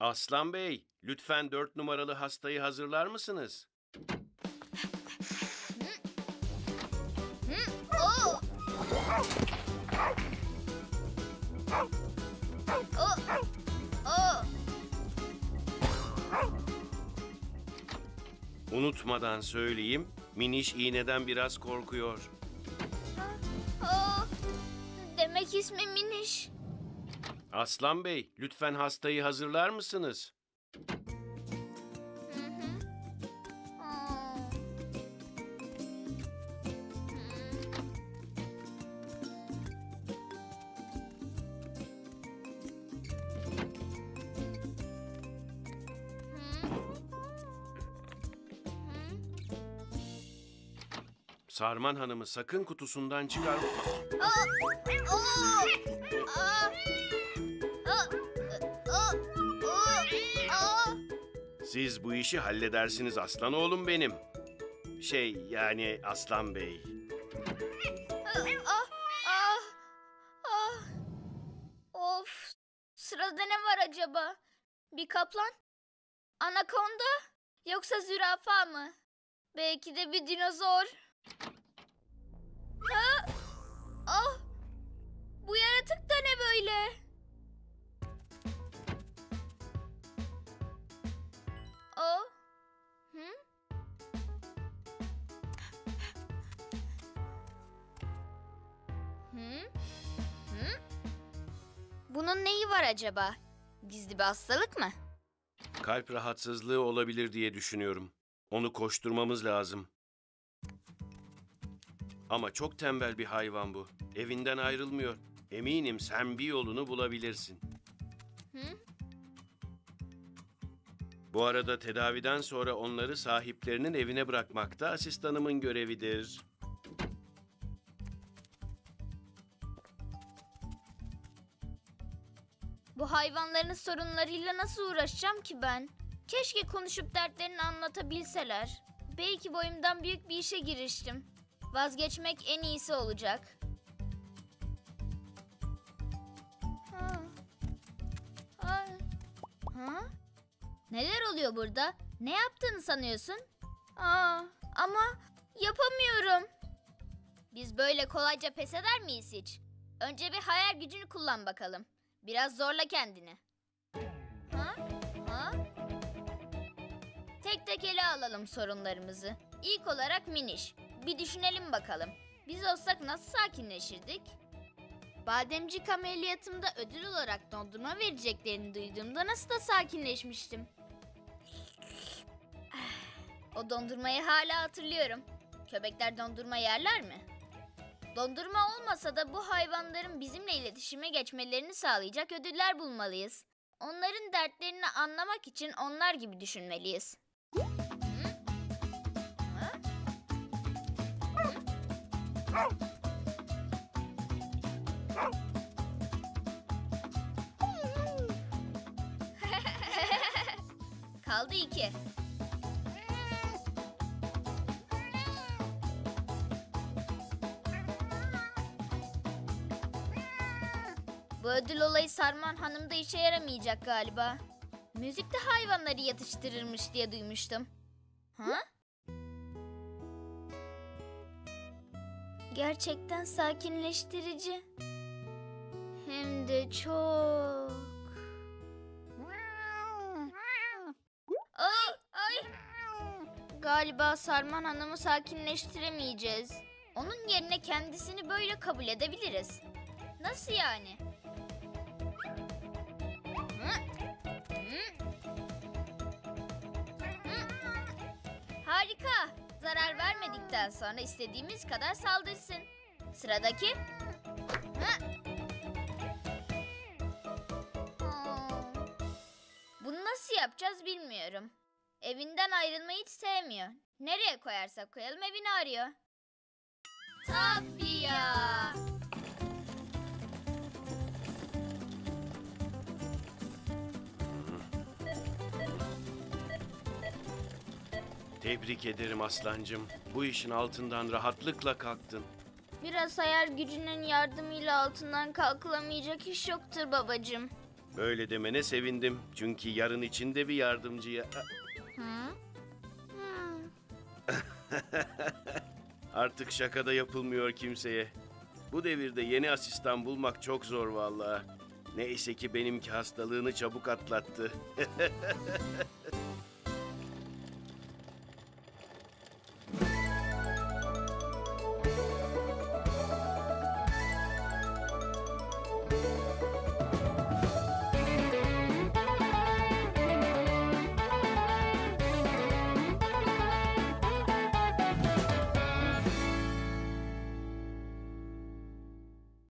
Aslan Bey, lütfen 4 numaralı hastayı hazırlar mısınız? Oo! Oo! Oo! Unutmadan söyleyeyim, Miniş iğneden biraz korkuyor. Oo! Demek ismi Miniş. Aslan Bey, lütfen hastayı hazırlar mısınız? Aa. Sarman Hanım'ı sakın kutusundan çıkarma. Siz bu işi halledersiniz aslan oğlum benim. Yani Aslan Bey. Of! Sırada ne var acaba? Bir kaplan? Anakonda? Yoksa zürafa mı? Belki de bir dinozor. Ha? Ah! Bu yaratık da ne böyle? O? Hı? Hı? Hı? Bunun neyi var acaba? Gizli bir hastalık mı? Kalp rahatsızlığı olabilir diye düşünüyorum. Onu koşturmamız lazım. Ama çok tembel bir hayvan bu. Evinden ayrılmıyor. Eminim sen bir yolunu bulabilirsin. Hı? Bu arada tedaviden sonra onları sahiplerinin evine bırakmak da asistanımın görevidir. Bu hayvanların sorunlarıyla nasıl uğraşacağım ki ben? Keşke konuşup dertlerini anlatabilseler. Belki boyumdan büyük bir işe giriştim. Vazgeçmek en iyisi olacak. Ha. Ha. Ha? Neler oluyor burada? Ne yaptığını sanıyorsun? Ama yapamıyorum. Biz böyle kolayca pes eder miyiz hiç? Önce bir hayal gücünü kullan bakalım. Biraz zorla kendini. Ha? Ha? Tek tek ele alalım sorunlarımızı. İlk olarak Miniş. Bir düşünelim bakalım. Biz olsak nasıl sakinleşirdik? Bademcik ameliyatımda ödül olarak dondurma vereceklerini duyduğumda nasıl da sakinleşmiştim. O dondurmayı hala hatırlıyorum. Köpekler dondurma yerler mi? Dondurma olmasa da bu hayvanların bizimle iletişime geçmelerini sağlayacak ödüller bulmalıyız. Onların dertlerini anlamak için onlar gibi düşünmeliyiz. Hı? Ha? Kaldı 2. Bu ödül olayı Sarman Hanım'da işe yaramayacak galiba. Müzik de hayvanları yatıştırırmış diye duymuştum. Ha? Gerçekten sakinleştirici. Hem de çok. Ay! Galiba Sarman Hanım'ı sakinleştiremeyeceğiz. Onun yerine kendisini böyle kabul edebiliriz. Nasıl yani? Harika. Zarar vermedikten sonra istediğimiz kadar saldırsın. Sıradaki. Bunu nasıl yapacağız bilmiyorum. Evinden ayrılmayı hiç sevmiyor. Nereye koyarsak koyalım evini arıyor. Tapia. Tebrik ederim aslancığım. Bu işin altından rahatlıkla kalktın. Biraz hayal gücünün yardımıyla altından kalkılamayacak iş yoktur babacığım. Böyle demene sevindim. Çünkü yarın için de bir yardımcıya... Hı? Artık şaka da yapılmıyor kimseye. Bu devirde yeni asistan bulmak çok zor vallahi. Neyse ki benimki hastalığını çabuk atlattı.